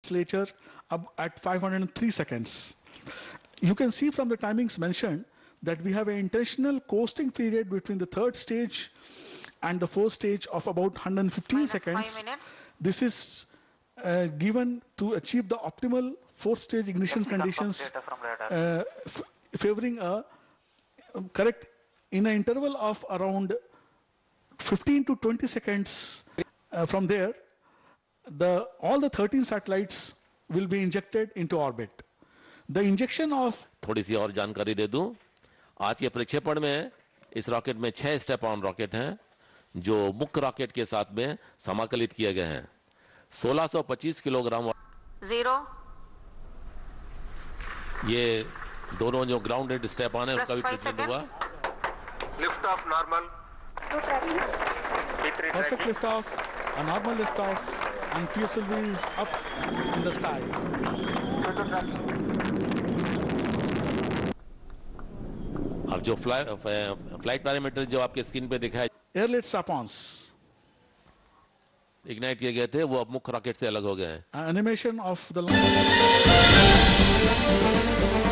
later, at 503 seconds. You can see from the timings mentioned that we have an intentional coasting period between the third stage and the fourth stage of about 115 seconds. 5 minutes. This is given to achieve the optimal fourth stage ignition conditions, favoring a correct in an interval of around 15 to 20 seconds. From there, all the 13 satellites will be injected into orbit. The injection of थोड़ी सी और जानकारी दे दूं, आज के प्रक्षेपण में इस rocket में 6 स्टेप ऑन रॉकेट हैं जो मुख्य रॉकेट के साथ में समाकलित किए गए हैं. 1625 किलोग्राम 0. ये दोनों जो ग्राउंडेड स्टेप ऑन है उसका भी ट्रीटमेंट हुआ. Lift off normal, perfect lift off, a normal lift off, and PSLV is up in the sky. अब जो फ्लाइट पैरामीटर जो आपके स्क्रीन पे दिखा है, Airlet strap-ons. इग्नाइट किए गए थे, वो अब मुख्य रॉकेट से अलग हो गए हैं. Animation of the